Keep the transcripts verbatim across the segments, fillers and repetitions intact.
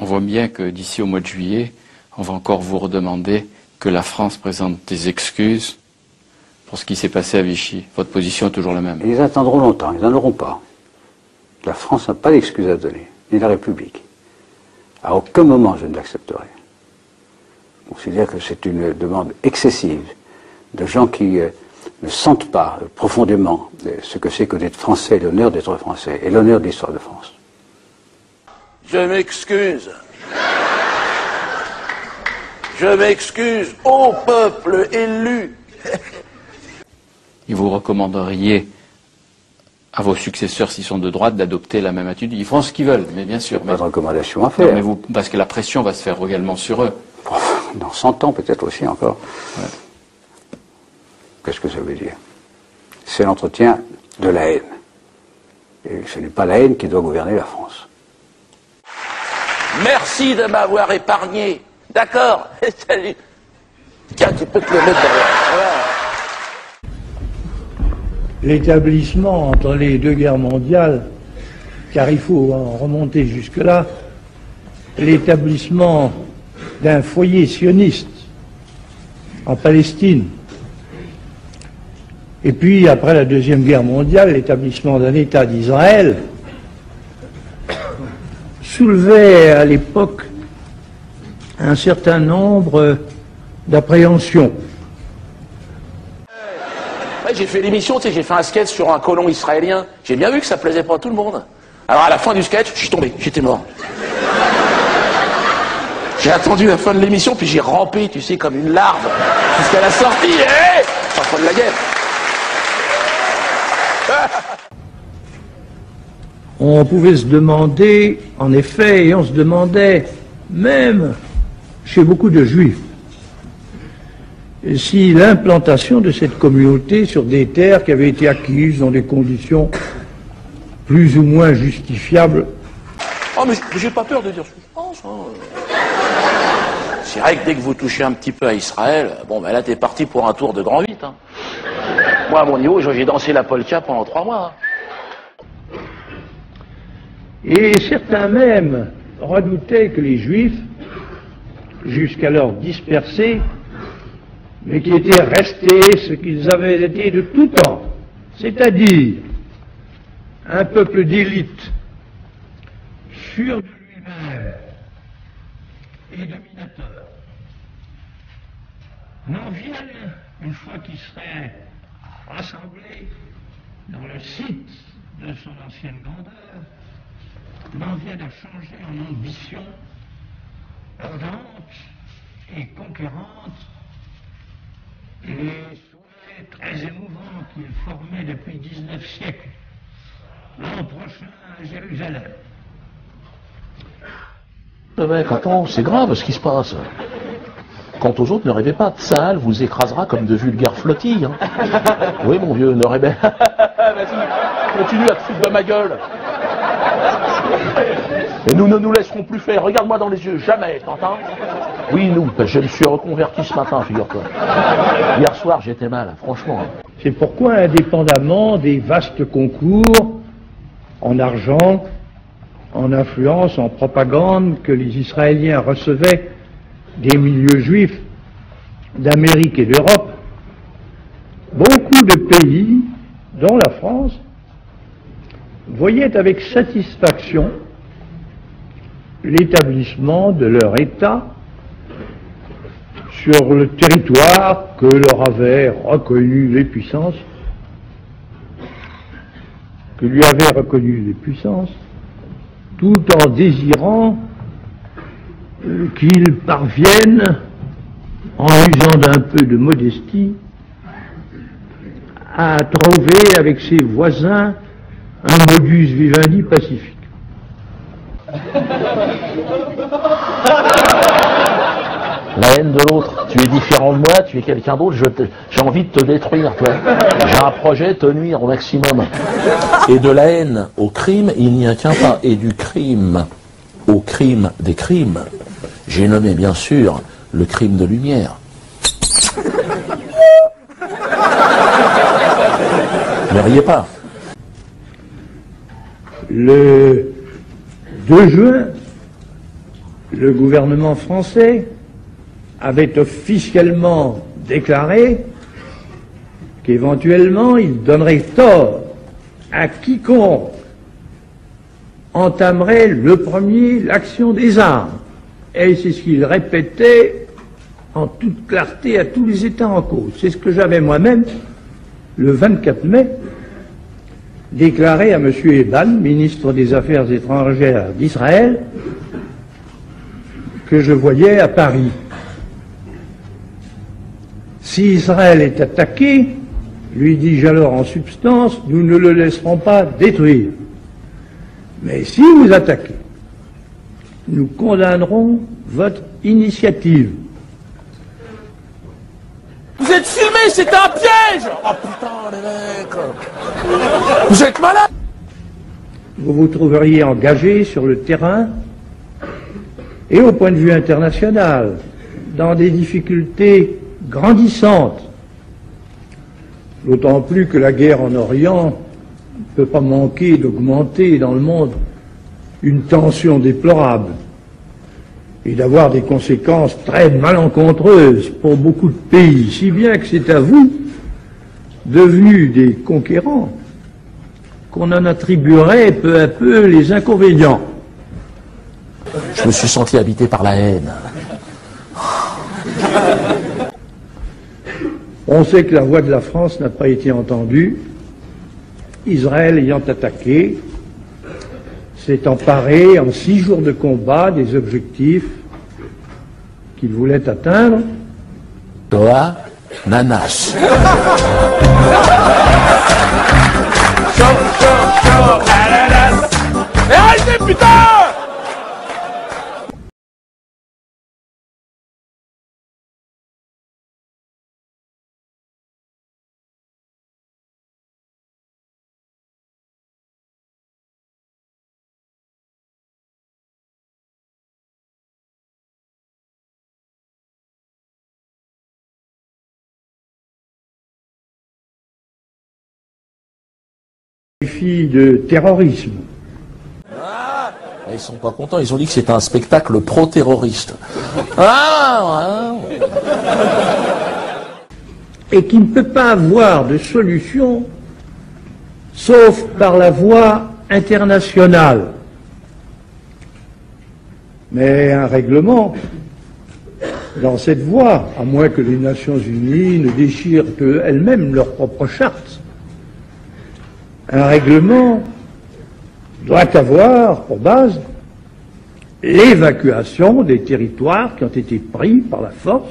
on voit bien que d'ici au mois de juillet, on va encore vous redemander que la France présente des excuses pour ce qui s'est passé à Vichy. Votre position est toujours la même. Ils attendront longtemps, ils n'en auront pas. La France n'a pas d'excuses à donner, ni la République. À aucun moment je ne l'accepterai. Je considère que c'est une demande excessive de gens qui euh, ne sentent pas euh, profondément euh, ce que c'est que d'être français, l'honneur d'être français, et l'honneur de l'histoire de France. Je m'excuse. Je m'excuse au peuple élu. Et vous recommanderiez à vos successeurs, s'ils sont de droite, d'adopter la même attitude? Ils font ce qu'ils veulent, mais bien sûr. Pas mais... de recommandation à faire. Non, mais vous, parce que la pression va se faire également sur eux. Dans cent ans, peut-être aussi encore. Ouais. Qu'est-ce que ça veut dire? C'est l'entretien de la haine. Et ce n'est pas la haine qui doit gouverner la France. Merci de m'avoir épargné. D'accord? Salut. Tiens, tu peux te le mettre derrière. Voilà. L'établissement entre les deux guerres mondiales, car il faut en remonter jusque-là, l'établissement d'un foyer sioniste en Palestine, et puis après la Deuxième Guerre mondiale, l'établissement d'un État d'Israël, soulevait à l'époque un certain nombre d'appréhensions. Ouais, j'ai fait l'émission, tu sais, j'ai fait un sketch sur un colon israélien. J'ai bien vu que ça plaisait pas à tout le monde. Alors à la fin du sketch, je suis tombé, j'étais mort. J'ai attendu la fin de l'émission, puis j'ai rampé, tu sais, comme une larve, jusqu'à la sortie. Hey, pas fin de la guerre. On pouvait se demander, en effet, et on se demandait, même chez beaucoup de juifs, si l'implantation de cette communauté sur des terres qui avaient été acquises dans des conditions plus ou moins justifiables. Oh, mais j'ai pas peur de dire ce que je pense. Hein. C'est vrai que dès que vous touchez un petit peu à Israël, bon, ben là, t'es parti pour un tour de grand huit. Hein. Moi, à mon niveau, j'ai dansé la polka pendant trois mois. Hein. Et certains même redoutaient que les Juifs, jusqu'alors dispersés, mais qui étaient restés ce qu'ils avaient été de tout temps, c'est-à-dire un peuple d'élite, sûr de lui-même et dominateur, n'en viennent, une fois qu'ils seraient rassemblés dans le site de son ancienne grandeur, n'en viennent à changer en ambition ardente et conquérante les souhaits très émouvants qu'il formait depuis dix-neuf siècles, l'an prochain à Jérusalem. Le mec, attends, c'est grave ce qui se passe. Quant aux autres, ne rêvez pas, Tsahal vous écrasera comme de vulgaires flottilles. Hein. Oui, mon vieux, ne rêvez pas. Vas-y, continue à te foutre de ma gueule. Et nous ne nous laisserons plus faire. Regarde-moi dans les yeux, jamais, t'entends? Oui, nous, je me suis reconverti ce matin, figure-toi. Hier soir, j'étais mal, franchement. C'est pourquoi, indépendamment des vastes concours en argent, en influence, en propagande que les Israéliens recevaient des milieux juifs d'Amérique et d'Europe, beaucoup de pays, dont la France, voyaient avec satisfaction l'établissement de leur État sur le territoire que leur avaient reconnu les puissances, que lui avaient reconnu les puissances, tout en désirant qu'ils parviennent, en usant d'un peu de modestie, à trouver avec ses voisins un modus vivendi pacifique. La haine de l'autre, tu es différent de moi, tu es quelqu'un d'autre, j'ai envie de te détruire, toi. J'ai un projet, te nuire au maximum. Et de la haine au crime, il n'y a qu'un pas. Et du crime au crime des crimes, j'ai nommé bien sûr le crime de lumière. Ne riez pas. Le deux juin le gouvernement français avait officiellement déclaré qu'éventuellement il donnerait tort à quiconque entamerait le premier l'action des armes. Et c'est ce qu'il répétait en toute clarté à tous les États en cause. C'est ce que j'avais moi-même, le vingt-quatre mai, déclaré à M. Eban, ministre des Affaires étrangères d'Israël, que je voyais à Paris. Si Israël est attaqué, lui dis-je alors en substance, nous ne le laisserons pas détruire. Mais si vous attaquez, nous condamnerons votre initiative. Vous êtes filmé, c'était un piège! Oh putain, les mecs! Vous êtes malades! Vous vous trouveriez engagé sur le terrain et au point de vue international, dans des difficultés grandissantes. D'autant plus que la guerre en Orient ne peut pas manquer d'augmenter dans le monde une tension déplorable et d'avoir des conséquences très malencontreuses pour beaucoup de pays, si bien que c'est à vous, devenus des conquérants, qu'on en attribuerait peu à peu les inconvénients. Je me suis senti habité par la haine. On sait que la voix de la France n'a pas été entendue. Israël ayant attaqué, s'est emparé en six jours de combat des objectifs qu'il voulait atteindre. Toi, Nanas. Chaud, chaud, chaud, ananas. Et arrêtez, putain! De terrorisme. Ah, ils sont pas contents, ils ont dit que c'était un spectacle pro-terroriste. Ah, ouais. Et qui ne peut pas avoir de solution sauf par la voie internationale. Mais un règlement dans cette voie, à moins que les Nations Unies ne déchirent elles-mêmes leur propre charte, un règlement doit avoir pour base l'évacuation des territoires qui ont été pris par la force,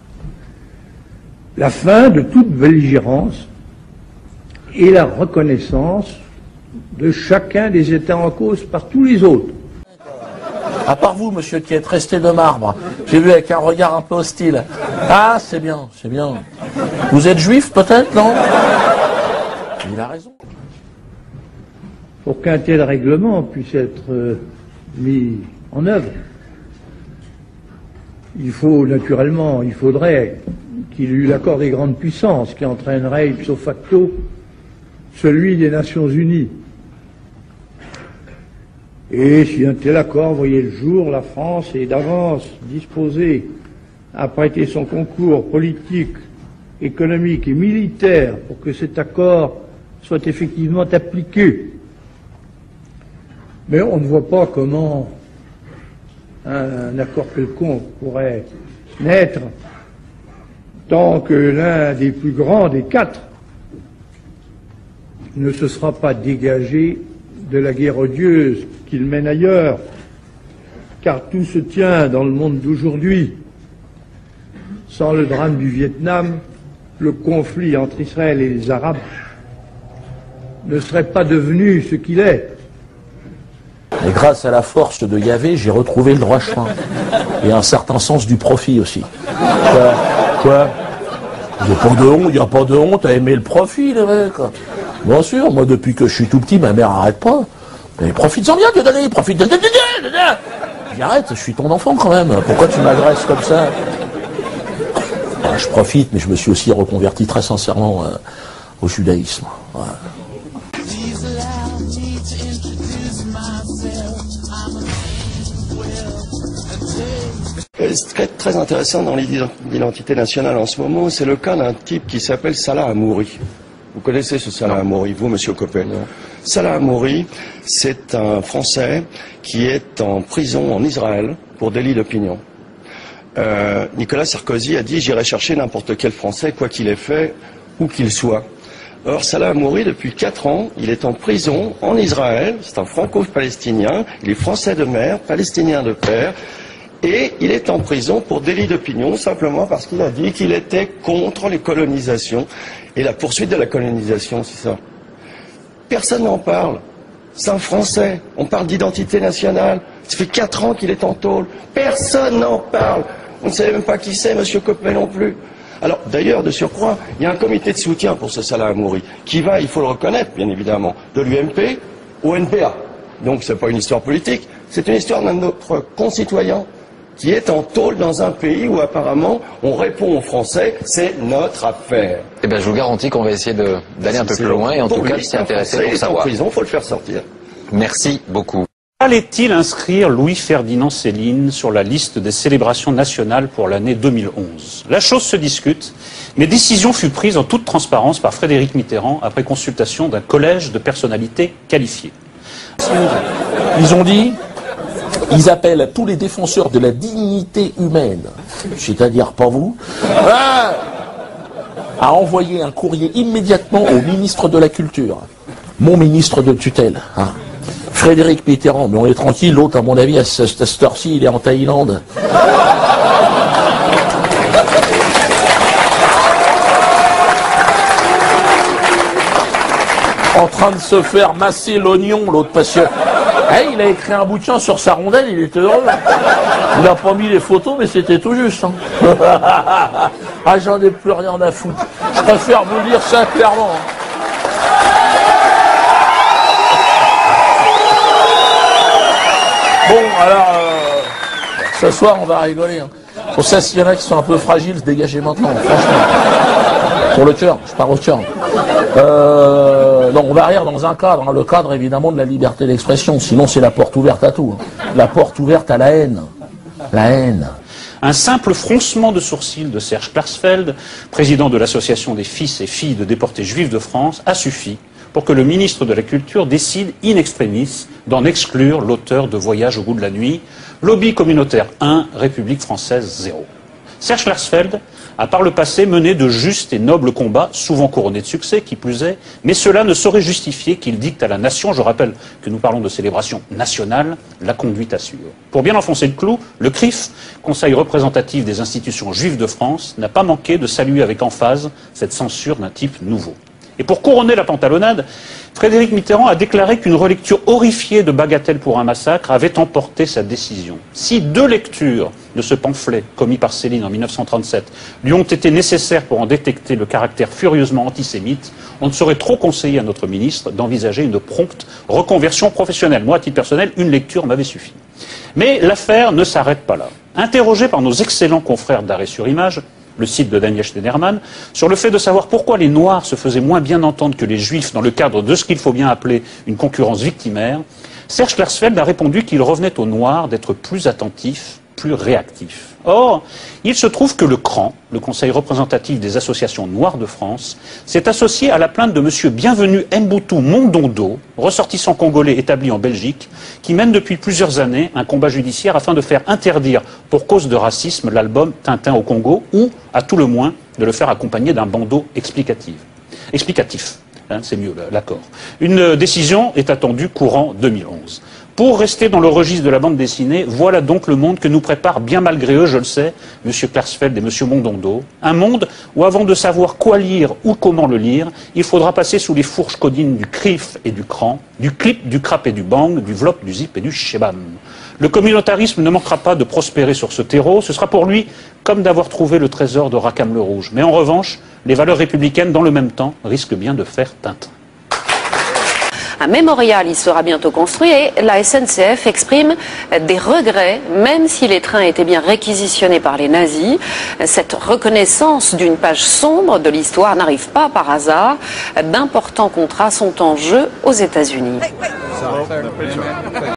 la fin de toute belligérance et la reconnaissance de chacun des États en cause par tous les autres. À part vous, monsieur, qui êtes resté de marbre, j'ai vu avec un regard un peu hostile. Ah, c'est bien, c'est bien. Vous êtes juif, peut-être, non? Il a raison. Pour qu'un tel règlement puisse être euh, mis en œuvre, il faut naturellement, il faudrait qu'il y ait eu l'accord des grandes puissances qui entraînerait ipso facto celui des Nations Unies. Et si un tel accord voyait le jour, la France est d'avance disposée à prêter son concours politique, économique et militaire pour que cet accord soit effectivement appliqué. Mais on ne voit pas comment un accord quelconque pourrait naître tant que l'un des plus grands des quatre ne se sera pas dégagé de la guerre odieuse qu'il mène ailleurs, car tout se tient dans le monde d'aujourd'hui. Sans le drame du Vietnam, le conflit entre Israël et les Arabes ne serait pas devenu ce qu'il est. Et grâce à la force de Yahvé, j'ai retrouvé le droit chemin. Et un certain sens du profit aussi. Quoi? Quoi? Il n'y a pas de honte, il n'y a pas de honte à aimer le profit, les mecs. Bien sûr, moi depuis que je suis tout petit, ma mère arrête pas. Mais profite-en bien, Dieu donné, profite de... Arrête, je suis ton enfant quand même. Pourquoi tu m'agresses comme ça? Ah, je profite, mais je me suis aussi reconverti très sincèrement euh, au judaïsme. Ouais. Please allow me to introduce myself. I'm a man, well, est très, très intéressant dans l'identité nationale en ce moment, c'est le cas d'un type qui s'appelle Salah Hamouri. Vous connaissez ce Salah Hamouri, vous, Monsieur Coppel? Salah Hamouri, c'est un Français qui est en prison en Israël pour délit d'opinion. Euh, Nicolas Sarkozy a dit « J'irai chercher n'importe quel Français, quoi qu'il ait fait, où qu'il soit ». Or, Salah Hamouri, depuis quatre ans, il est en prison en Israël, c'est un franco-palestinien, il est français de mère, palestinien de père, et il est en prison pour délit d'opinion, simplement parce qu'il a dit qu'il était contre les colonisations et la poursuite de la colonisation, c'est ça. Personne n'en parle. C'est un Français. On parle d'identité nationale. Ça fait quatre ans qu'il est en tôle. Personne n'en parle. On ne sait même pas qui c'est, Monsieur Coppel non plus. Alors, d'ailleurs, de surcroît, il y a un comité de soutien pour ce Salah Hamouri, qui va, il faut le reconnaître, bien évidemment, de l'U M P au N P A. Donc, c'est pas une histoire politique, c'est une histoire d'un de notre concitoyen qui est en tôle dans un pays où, apparemment, on répond aux Français, c'est notre affaire. Eh bien, je vous garantis qu'on va essayer d'aller un peu plus loin, et en tout cas, s'y intéresser pour savoir. Il est en prison, il faut le faire sortir. Merci beaucoup. Allait-il inscrire Louis-Ferdinand Céline sur la liste des célébrations nationales pour l'année deux mille onze? La chose se discute, mais décision fut prise en toute transparence par Frédéric Mitterrand après consultation d'un collège de personnalités qualifiées. Ils ont dit, ils appellent tous les défenseurs de la dignité humaine, c'est-à-dire pas vous, à, à envoyer un courrier immédiatement au ministre de la Culture, mon ministre de tutelle, hein. Frédéric Mitterrand, mais on est tranquille, l'autre à mon avis à cette heure-ci il est en Thaïlande. En train de se faire masser l'oignon, l'autre, parce que hey, il a écrit un bouquin sur sa rondelle, il était heureux. Il n'a pas mis les photos, mais c'était tout juste. Hein. Ah, j'en ai plus rien à foutre. Je préfère vous dire ça clairement. Bon, alors, euh, ce soir, on va rigoler. Hein. Pour ça, s'il y en a qui sont un peu fragiles, se dégagez maintenant, franchement. Pour le cœur, je pars au cœur. Euh, donc, on va rire dans un cadre, hein, le cadre, évidemment, de la liberté d'expression. Sinon, c'est la porte ouverte à tout. Hein. La porte ouverte à la haine. La haine. Un simple froncement de sourcils de Serge Klarsfeld, président de l'association des fils et filles de déportés juifs de France, a suffi pour que le ministre de la Culture décide in extremis d'en exclure l'auteur de Voyage au bout de la nuit, lobby communautaire un, République française zéro. Serge Klarsfeld a par le passé mené de justes et nobles combats, souvent couronnés de succès, qui plus est, mais cela ne saurait justifier qu'il dicte à la nation, je rappelle que nous parlons de célébration nationale, la conduite à suivre. Pour bien enfoncer le clou, le C R I F, Conseil représentatif des institutions juives de France, n'a pas manqué de saluer avec emphase cette censure d'un type nouveau. Et pour couronner la pantalonnade, Frédéric Mitterrand a déclaré qu'une relecture horrifiée de Bagatelle pour un massacre avait emporté sa décision. Si deux lectures de ce pamphlet, commis par Céline en mille neuf cent trente-sept, lui ont été nécessaires pour en détecter le caractère furieusement antisémite, on ne saurait trop conseiller à notre ministre d'envisager une prompte reconversion professionnelle. Moi, à titre personnel, une lecture m'avait suffi. Mais l'affaire ne s'arrête pas là. Interrogé par nos excellents confrères d'Arrêt sur Image, le site de Daniel Schneiderman, sur le fait de savoir pourquoi les Noirs se faisaient moins bien entendre que les Juifs dans le cadre de ce qu'il faut bien appeler une concurrence victimaire, Serge Klarsfeld a répondu qu'il revenait aux Noirs d'être plus attentifs, plus réactifs. Or, il se trouve que le C R A N, le Conseil représentatif des associations noires de France, s'est associé à la plainte de M. Bienvenu Mboutou Mondondo, ressortissant congolais établi en Belgique, qui mène depuis plusieurs années un combat judiciaire afin de faire interdire, pour cause de racisme, l'album Tintin au Congo, ou, à tout le moins, de le faire accompagner d'un bandeau explicatif. Explicatif, hein, c'est mieux l'accord. Une décision est attendue courant deux mille onze. Pour rester dans le registre de la bande dessinée, voilà donc le monde que nous préparent, bien malgré eux, je le sais, M. Klarsfeld et M. Mondondo. Un monde où, avant de savoir quoi lire ou comment le lire, il faudra passer sous les fourches codines du C R I F et du C R A N, du clip, du crap et du bang, du vlop, du zip et du shebam. Le communautarisme ne manquera pas de prospérer sur ce terreau. Ce sera pour lui comme d'avoir trouvé le trésor de Rackham le Rouge. Mais en revanche, les valeurs républicaines, dans le même temps, risquent bien de faire Tintin. Un mémorial y sera bientôt construit et la S N C F exprime des regrets, même si les trains étaient bien réquisitionnés par les nazis. Cette reconnaissance d'une page sombre de l'histoire n'arrive pas par hasard. D'importants contrats sont en jeu aux États-Unis.